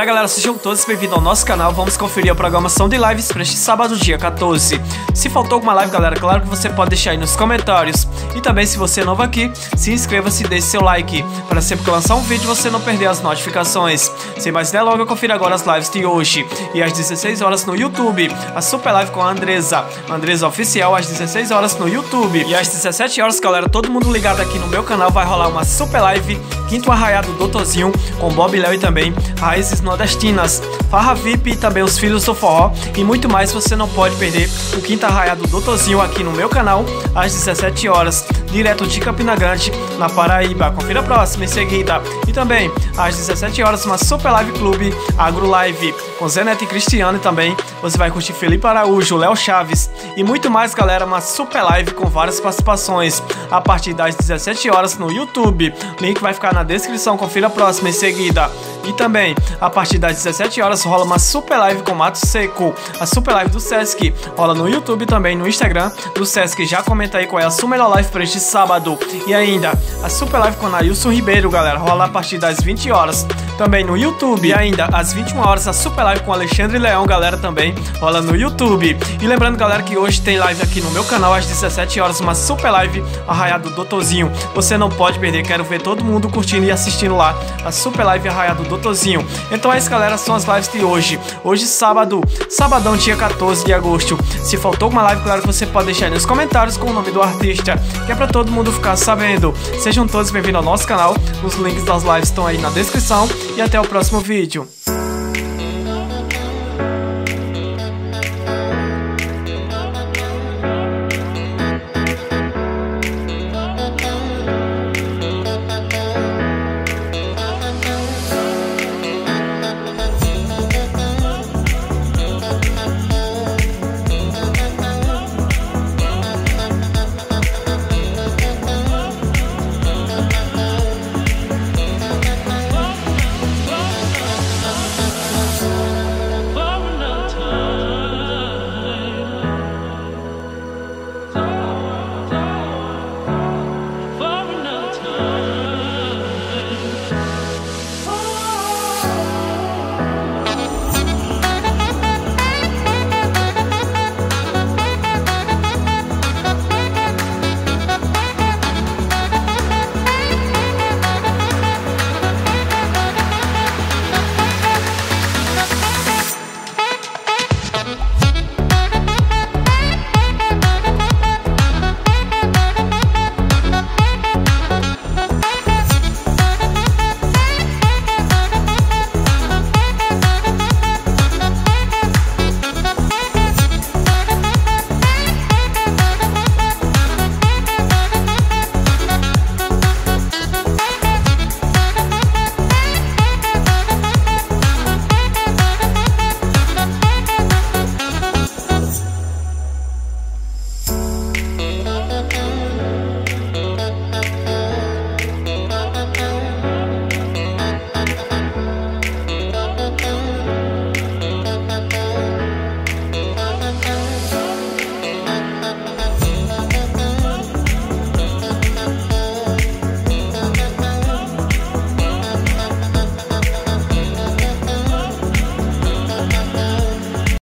galera, sejam todos bem-vindos ao nosso canal. Vamos conferir a programação de lives para este sábado, dia 14. Se faltou alguma live, galera, claro que você pode deixar aí nos comentários. E também, se você é novo aqui, se inscreva-se e deixe seu like, para sempre que eu lançar um vídeo você não perder as notificações. Sem mais delongas, eu confiro agora as lives de hoje. E às 16 horas no YouTube, a super live com a Andresa Oficial, às 16 horas no YouTube. E às 17 horas, galera, todo mundo ligado aqui no meu canal, vai rolar uma super live, Quinto Arraiado do Doutorzinho, com Bob Léo e também Raízes Nordestinas, Farra VIP e também os Filhos do Forró e muito mais. Você não pode perder o Quinto Arraiado do Doutorzinho aqui no meu canal, às 17 horas, direto de Campina Grande, na Paraíba. Confira a próxima em seguida. E também, às 17 horas, uma super live clube, Agro Live, com Zé Neto e Cristiano, e também você vai curtir Felipe Araújo, Léo Chaves e muito mais, galera. Uma super live com várias participações a partir das 17 horas no YouTube. Link vai ficar na descrição, confira a próxima em seguida. E também, a partir das 17 horas, rola uma super live com Mato Seco, a super live do Sesc, rola no YouTube e também no Instagram do Sesc. Já comenta aí qual é a sua melhor live para este sábado. E ainda, a super live com Nailson Ribeiro, galera, rola a partir das 20 horas. Também no YouTube. E ainda, às 21 horas, a super live com Alexandre Leão, galera, também rola no YouTube. E lembrando, galera, que hoje tem live aqui no meu canal, às 17 horas, uma super live, Arraiado do Doutorzinho. Você não pode perder, quero ver todo mundo curtindo e assistindo lá a super live Arraiado do Doutorzinho. Então é isso, galera, são as lives de hoje. Hoje, sabadão, dia 14 de agosto. Se faltou alguma live, claro que você pode deixar aí nos comentários com o nome do artista, que é pra todo mundo ficar sabendo. Sejam todos bem-vindos ao nosso canal. Os links das lives estão aí na descrição. E até o próximo vídeo.